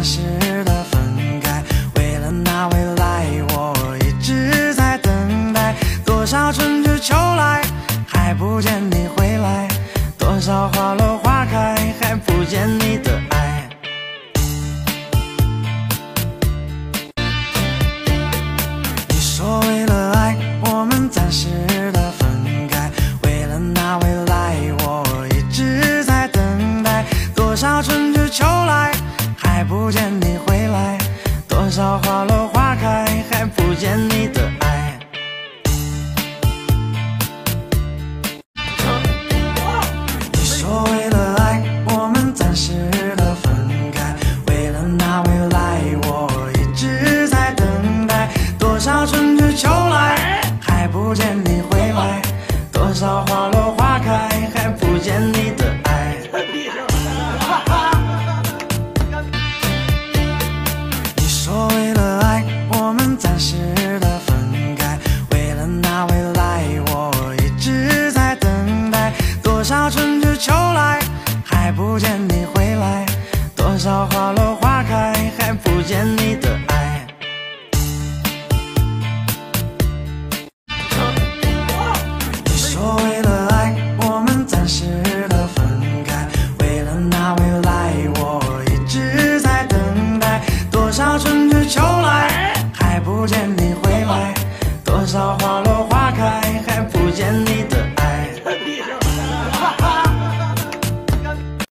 实的分开。为了那未来，我一直在等待。多少春去秋来，还不见你回来。多少花落花开，还不见你的